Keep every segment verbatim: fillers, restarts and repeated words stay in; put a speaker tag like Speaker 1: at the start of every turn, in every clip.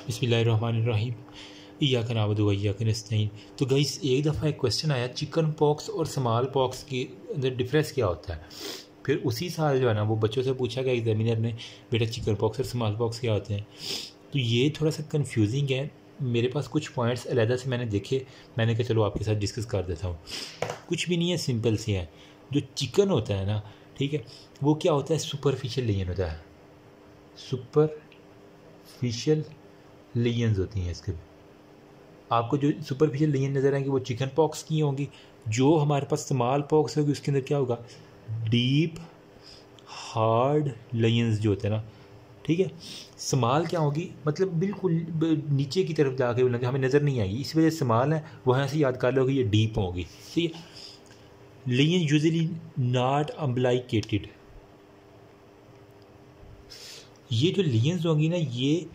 Speaker 1: बिस्मिल्लाहिर्रहमानिर्रहीम इय्याका नअबुदु व इय्याका नस्तईन। तो गाइस एक दफ़ा एक क्वेश्चन आया चिकन पॉक्स और स्मॉल पॉक्स के अंदर डिफरेंस क्या होता है। फिर उसी साल जो है ना वो बच्चों से पूछा गया एग्जामिनर ने, बेटा चिकन पॉक्स और स्मॉल पॉक्स क्या होते हैं। तो ये थोड़ा सा कन्फ्यूजिंग है। मेरे पास कुछ पॉइंट्स अलहदा से मैंने देखे, मैंने कहा चलो आपके साथ डिस्कस कर देता हूँ। कुछ भी नहीं है, सिंपल सी है। जो चिकन होता है ना, ठीक है, वो क्या होता है, सुपरफिशियल लेयन होता है। सुपरफिशियल लेयन्स होती हैं इसके। आपको जो सुपरफिशियल लेयन नज़र आएंगी वो चिकन पॉक्स की होंगी। जो हमारे पास स्मॉल पॉक्स होगी उसके अंदर क्या होगा, डीप हार्ड लेयन्स जो होते हैं ना, ठीक है। स्मॉल क्या होगी, मतलब बिल्कुल नीचे की तरफ जाके लगे, हमें नज़र नहीं आएगी, इस वजह से स्मॉल है। वहाँ से याद कर लो कि ये डीप होगी, ठीक है। Lesion usually not umbilicated. ये जो लेयन्स होंगी ना, ये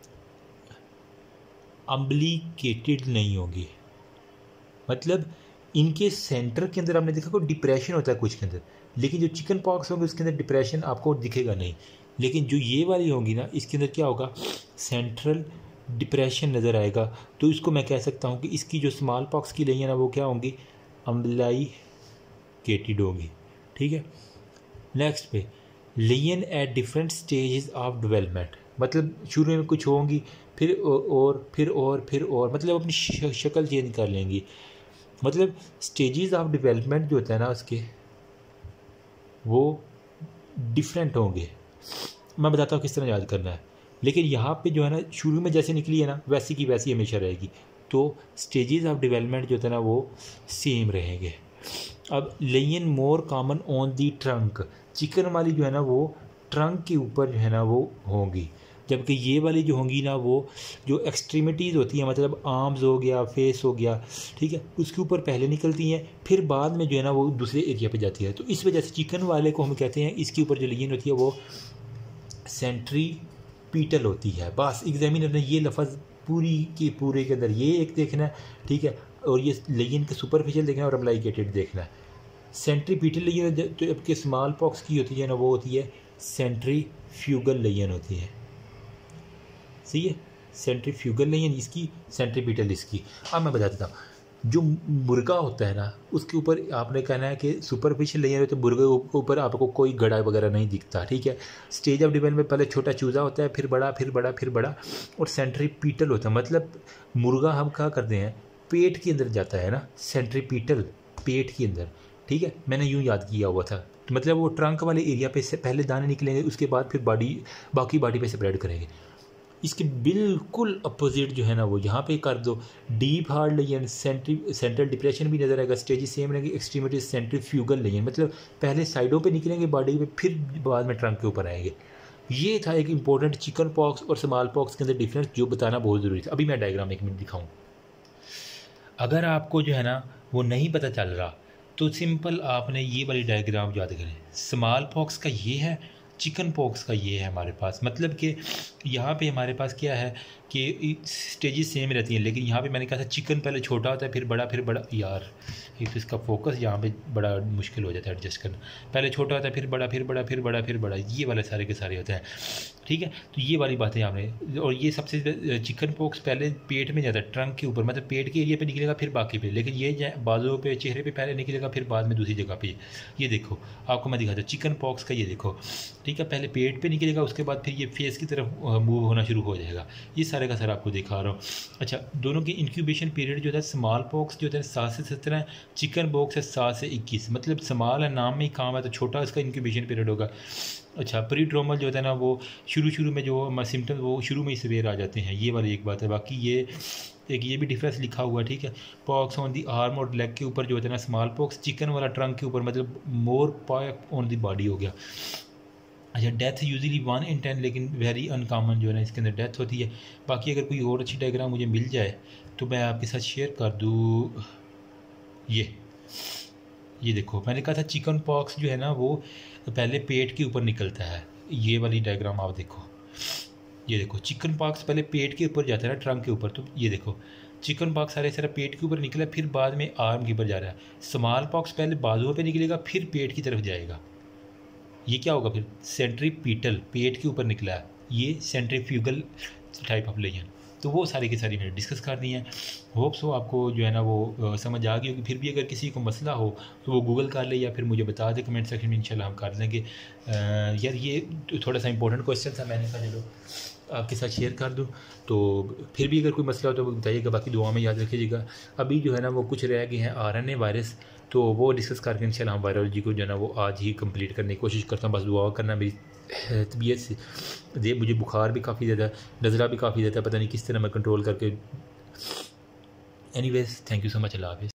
Speaker 1: अम्बलिकेटेड नहीं होगी। मतलब इनके सेंटर के अंदर आपने देखा कोई डिप्रेशन होता है कुछ के अंदर, लेकिन जो चिकन पॉक्स होंगे उसके अंदर डिप्रेशन आपको दिखेगा नहीं। लेकिन जो ये वाली होंगी ना, इसके अंदर क्या होगा, सेंट्रल डिप्रेशन नज़र आएगा। तो इसको मैं कह सकता हूँ कि इसकी जो स्मॉल पॉक्स की लेयन है वो क्या होंगी, अम्बलाइकेटेड होगी, ठीक है। नेक्स्ट पे lesion at different stages of development. मतलब शुरू में कुछ होंगी, फिर और फिर और फिर और मतलब अपनी शक्ल चेंज कर लेंगी। मतलब स्टेजेस ऑफ डेवलपमेंट जो होता है ना उसके, वो डिफरेंट होंगे। मैं बताता हूँ किस तरह याद करना है। लेकिन यहाँ पे जो है ना, शुरू में जैसे निकली है ना वैसी की वैसी हमेशा रहेगी। तो स्टेजेस ऑफ डेवलपमेंट जो होता है ना वो सेम रहेंगे। अब lesion more common on the trunk. Chicken वाली जो है ना वो ट्रंक के ऊपर जो है ना वो होंगी, जबकि ये वाली जो होंगी ना वो जो एक्सट्रीमिटीज़ होती हैं, मतलब आर्म्स हो गया, फेस हो गया, ठीक है, उसके ऊपर पहले निकलती हैं, फिर बाद में जो है ना वो दूसरे एरिया पे जाती है। तो इस वजह से चिकन वाले को हम कहते हैं, इसके ऊपर जो लेयन होती है वो सेंट्रीपीटल होती है। बस एग्जामिनर ने ये लफ्ज़ पूरी के पूरे के अंदर ये एक देखना है, ठीक है, और ये लेयन का सुपरफिशियल देखना है और अम्बलाइकेटेड देखना है। सेंट्रीपीटल लेयन तो आपके स्मॉल पॉक्स की होती है ना, वो होती है सेंट्रीफ्यूगल लेयन होती है, सही है। सेंट्रीफ्यूगल लेयन इसकी, सेंट्रीपीटल इसकी। अब मैं बता देता हूँ, जो मुर्गा होता है ना उसके ऊपर आपने कहना है कि सुपरफिशियल लेयर है, तो मुर्गे के ऊपर आपको कोई गड़ा वगैरह नहीं दिखता, ठीक है। स्टेज ऑफ डेवलपमेंट में पहले छोटा चूजा होता है, फिर बड़ा, फिर बड़ा, फिर बड़ा, और सेंट्रीपीटल होता है। मतलब मुर्गा हम क्या करते हैं, पेट के अंदर जाता है ना, सेंट्रीपीटल पेट के अंदर, ठीक है। मैंने यूँ याद किया हुआ था। तो मतलब वो ट्रंक वाले एरिया पे से पहले दाने निकलेंगे, उसके बाद फिर बॉडी, बाकी बॉडी पे स्प्रेड करेंगे। इसके बिल्कुल अपोजिट जो है ना वो यहाँ पे कर दो, डीप हार्ड लेयन, सेंट्री सेंट्रल डिप्रेशन भी नज़र आएगा, स्टेजेस सेम रहेंगे, एक्सट्रीमिटी सेंट्रीफ्यूगल लेयन, मतलब पहले साइडों पे निकलेंगे बॉडी पे, फिर बाद में ट्रंक के ऊपर आएंगे। ये था एक इंपॉर्टेंट चिकन पॉक्स और स्मॉल पॉक्स के अंदर डिफरेंस, जो बताना बहुत ज़रूरी था। अभी मैं डायग्राम एक मिनट दिखाऊँ। अगर आपको जो है ना वो नहीं पता चल रहा तो सिंपल आपने ये वाली डायग्राम याद करें। स्मॉल पॉक्स का ये है, चिकन पॉक्स का ये है हमारे पास। मतलब कि यहाँ पे हमारे पास क्या है कि स्टेजेस सेम रहती हैं, लेकिन यहाँ पे मैंने कहा था चिकन पहले छोटा होता है, फिर बड़ा, फिर बड़ा। यार एक तो इसका फोकस यहाँ पे बड़ा मुश्किल हो जाता है एडजस्ट करना। पहले छोटा होता है, फिर बड़ा, फिर बड़ा, फिर बड़ा, फिर बड़ा, ये वाले सारे के सारे होते हैं, ठीक है। तो ये वाली बातें आपने, और ये सबसे चिकन पॉक्स पहले पेट में जाता है, ट्रंक के ऊपर, मतलब पेट के एरिया पे निकलेगा फिर बाकी पे, लेकिन ये बाजू पे, चेहरे पे पहले निकलेगा फिर बाद में दूसरी जगह पे। ये देखो आपको मैं दिखाता हूँ चिकन पॉक्स का, ये देखो, ठीक है, पहले पेट पे निकलेगा, उसके बाद फिर ये फेस की तरफ मूव होना शुरू हो जाएगा। ये सारे का सारा आपको दिखा रहा हूँ। अच्छा, दोनों की इंक्यूबेशन पीरियड जो होता है, स्मॉल पॉक्स जो होता है सात से सत्रह है, चिकन पॉक्स है सात से इक्कीस। मतलब स्मॉल है, नाम में ही काम है, तो छोटा इसका इंक्यूबेशन पीरियड होगा। अच्छा, प्रीट्रोमल जो होता है ना वो शुरू शुरू में जो सिम्टम्स वो शुरू में ही सवेर आ जाते हैं, ये वाली एक बात है। बाकी ये एक ये भी डिफरेंस लिखा हुआ है, ठीक है। पॉक्स ऑन दी आर्म और लेग के ऊपर जो होता है ना स्मॉल पॉक्स, चिकन वाला ट्रंक के ऊपर, मतलब more pock on the body हो गया। अच्छा, death usually one in ten, लेकिन वेरी अनकॉमन जो है ना इसके अंदर डेथ होती है। बाकी अगर कोई और अच्छी डायग्राम मुझे मिल जाए तो मैं आपके साथ शेयर कर दूँ। ये ये देखो, मैंने कहा था चिकन पॉक्स जो है ना वो पहले पेट के ऊपर निकलता है। ये वाली डायग्राम आप देखो, ये देखो चिकन पॉक्स पहले पेट के ऊपर जाता है ना, ट्रंक के ऊपर। तो ये देखो चिकन पॉक्स सारे सारा पेट के ऊपर निकला, फिर बाद में आर्म के ऊपर जा रहा है। स्मॉल पॉक्स पहले बाजुओं पे निकलेगा, फिर पेट की तरफ जाएगा। ये क्या होगा फिर, सेंट्रीपीटल, पेट के ऊपर निकला है, ये सेंट्रीफ्यूगल टाइप ऑफ लेयन। तो वो सारी की सारी मैंने डिस्कस कर दी हैं। होप सो आपको जो है ना वो समझ आ गई होगी। फिर भी अगर किसी को मसला हो तो वो गूगल कर ले या फिर मुझे बता दे कमेंट सेक्शन में, इंशाल्लाह हम कर देंगे। यार ये थोड़ा सा इंपॉर्टेंट क्वेश्चन था, मैंने कहा चलो आपके साथ शेयर कर दूँ। तो फिर भी अगर कोई मसला हो तो बताइएगा, बाकी दुआ में याद रखिएगा। अभी जो है ना वो कुछ रह गए हैं आर एन ए वायरस, तो वो डिस्कस करके इंशाल्लाह हम वायरोलॉजी को जो है ना वो आज ही कंप्लीट करने की कोशिश करता हूँ। बस दुआ करना, मेरी तबीयत से दे, मुझे बुखार भी काफ़ी ज़्यादा, नज़ला भी काफ़ी ज़्यादा, पता नहीं किस तरह मैं कंट्रोल करके। Anyways, thank you so much, अल्लाह हाफ़िज़।